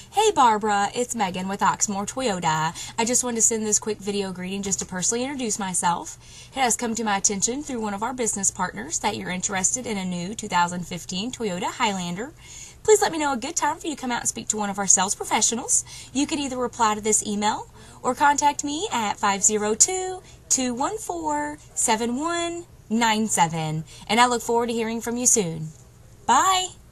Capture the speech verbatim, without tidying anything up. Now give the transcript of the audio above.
Hey Barbara, it's Megan with Oxmoor Toyota. I just wanted to send this quick video greeting just to personally introduce myself. It has come to my attention through one of our business partners that you're interested in a new two thousand fifteen Toyota Highlander. Please let me know a good time for you to come out and speak to one of our sales professionals. You can either reply to this email or contact me at five zero two, two one four, seven one nine seven. And I look forward to hearing from you soon. Bye!